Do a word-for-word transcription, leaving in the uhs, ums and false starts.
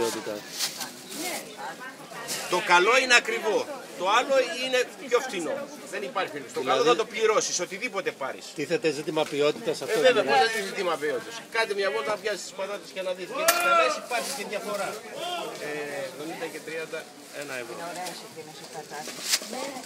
ποιότητα. Το καλό είναι ακριβό. Το άλλο είναι πιο φθηνό. Δεν υπάρχει περίπτωση. Το Δηλαδή... καλό θα το πληρώσεις, οτιδήποτε πάρεις. Τίθεται ζήτημα ποιότητας αυτό. Ε, βέβαια, πώς δεν είναι ζήτημα ποιότητας. Κάντε μια βόλτα να πιάσεις τις πατάτες και να δείτε. Και τις καλές υπάρχει και διαφορά. Ε, εβδομήντα και τριάντα, ένα ευρώ.